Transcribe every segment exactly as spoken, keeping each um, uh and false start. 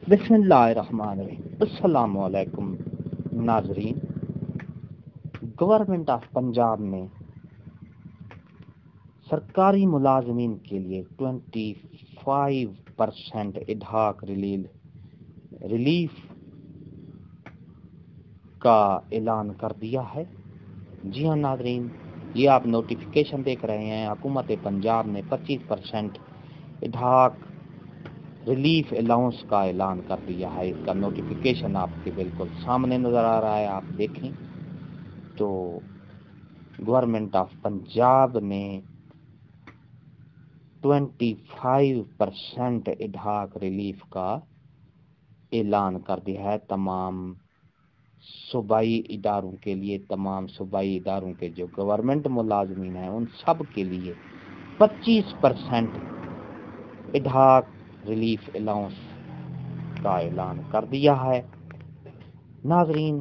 بسم اللہ الرحمن الرحیم۔ السلام علیکم ناظرین۔ گورنمنٹ آف پنجاب نے سرکاری ملازمین کے لیے twenty five percent ad hoc relief کا اعلان کر دیا ہے۔ جی ہاں ناظرین، یہ آپ نوٹیفیکیشن دیکھ رہے ہیں۔ حکومت پنجاب نے پچیس پرسینٹ اڈھاک ریلیف الاؤنس کا اعلان کر دیا ہے۔ اس کا نوٹیفیکیشن آپ کے بالکل سامنے نظر آ رہا ہے، آپ دیکھیں تو گورنمنٹ آف پنجاب نے twenty five percent ad hoc relief کا اعلان کر دیا ہے تمام صوبائی اداروں کے لیے۔ تمام صوبائی اداروں کے جو گورنمنٹ ملازمین ہیں ان سب کے لیے پچیس پرسینٹ اڈھاک ریلیف الاؤنس کا اعلان کر دیا ہے۔ ناظرین،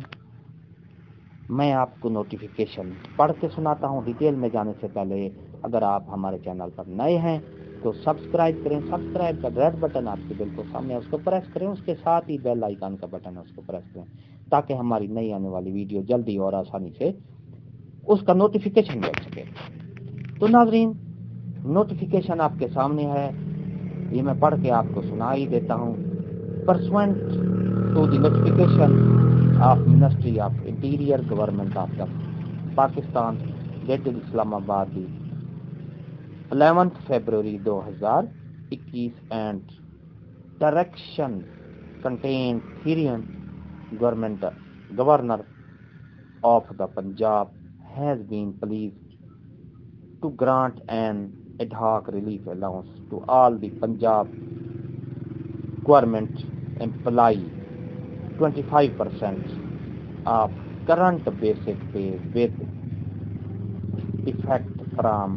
میں آپ کو نوٹیفیکیشن پڑھ کے سناتا ہوں ڈیٹیل میں جانے سے پہلے۔ اگر آپ ہمارے چینل پر نئے ہیں تو سبسکرائب کریں۔ سبسکرائب کا ریڈ بٹن آپ کے بالکل سامنے ہے، اس کو پریس کریں۔ اس کے ساتھ ہی بیل آئیکن کا بٹن ہے، اس کو پریس کریں تاکہ ہماری نئی آنے والی ویڈیو جلدی اور آسانی سے اس کا نوٹیفیکیشن مل سکے۔ تو ناظرین، نوٹیفیکیشن آپ کے سامنے ہے، یہ میں پڑھ کے آپ کو سنا ہی دیتا ہوں۔ Pursuant to the notification of ministry of interior government of the Pakistan dated Islamabad the eleventh February دو ہزار اکیس and direction contained herein government governor of the Punjab has been pleased to grant an ad hoc relief allowance to all the Punjab government employee twenty-five percent of current basic pay with effect from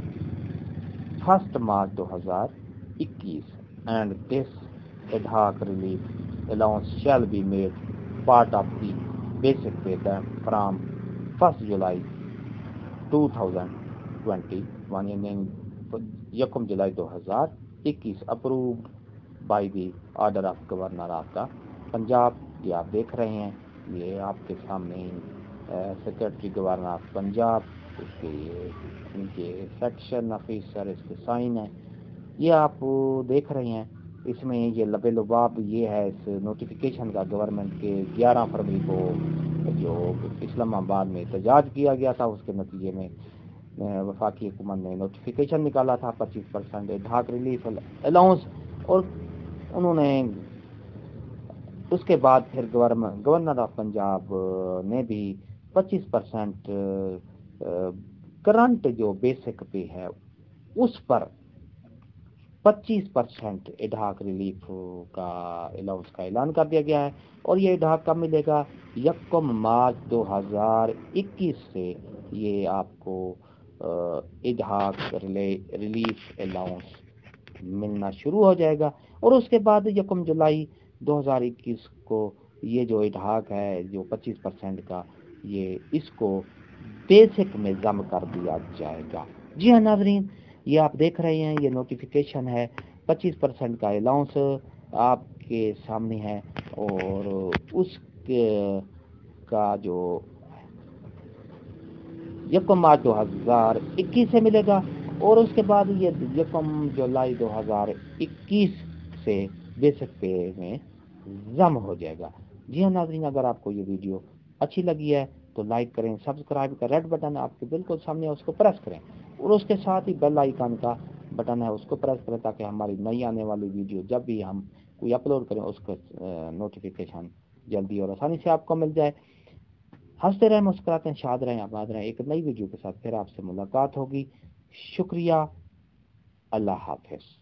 first March two thousand twenty-one, and this ad hoc relief allowance shall be made part of the basic pay from first July two thousand twenty-one, یکم جولائی دو ہزار اکیس، approved by the order of governor of the Punjab. یہ آپ دیکھ رہے ہیں، یہ آپ کے سامنے سیکرٹری گورنر آف پنجاب، اس کے ان کے سیکشن آفیسر، اس کے سائن ہیں، یہ آپ دیکھ رہے ہیں۔ اس میں یہ لب لباب یہ ہے اس نوٹیفیکیشن کا گورنمنٹ کے گیارہ فروری کو جو اسلام آباد میں احتجاج کیا گیا تھا، اس کے نتیجے میں وفاقی حکومت نے نوٹیفیکیشن نکالا تھا پچیس پرسینٹ ڈھاک ریلیف الاؤنس، اور انہوں نے اس کے بعد پھر گورنر آف پنجاب نے بھی پچیس پرسینٹ کرنٹ جو بیسک پے ہے اس پر پچیس پرسینٹ اڈھاک ریلیف کا الاؤنس کا اعلان کر دیا گیا ہے۔ اور یہ اڈھاک کب ملے گا؟ یکم مارچ دو ہزار اکیس سے یہ آپ کو اڈھاک ریلیف الاؤنس ملنا شروع ہو جائے گا، اور اس کے بعد یکم جولائی دو ہزار اکیس کو یہ جو اڈھاک ہے جو پچیس پرسینٹ کا، یہ اس کو بیسک میں ضم کر دیا جائے گا۔ جی ہاں ناظرین، یہ آپ دیکھ رہے ہیں، یہ نوٹیفیکیشن ہے، پچیس پرسینٹ کا الاؤنس آپ کے سامنے ہے، اور اس کے کا جو یکم مارچ دو ہزار اکیس سے ملے گا، اور اس کے بعد یہ یکم جولائی دو ہزار اکیس سے بیسک پے میں ضم ہو جائے گا۔ جی ہاں ناظرین، اگر آپ کو یہ ویڈیو اچھی لگی ہے تو لائک کریں، سبسکرائب کا ریڈ بٹن آپ کے بالکل سامنے ہے، اس کو پریس کریں، اور اس کے ساتھ ہی بیل آئیکن کا بٹن ہے، اس کو پریس کریں تاکہ ہماری نئی آنے والی ویڈیو جب بھی ہم کوئی اپلوڈ کریں اس کو نوٹیفیکیشن جلدی اور آسانی سے آپ کو مل جائے۔ ہنستے رہیں، مسکراتے ہیں، شاد رہیں، آباد رہیں۔ ایک نئی ویڈیو کے ساتھ پھر آپ سے ملاقات ہوگی۔ شکریہ، اللہ حافظ۔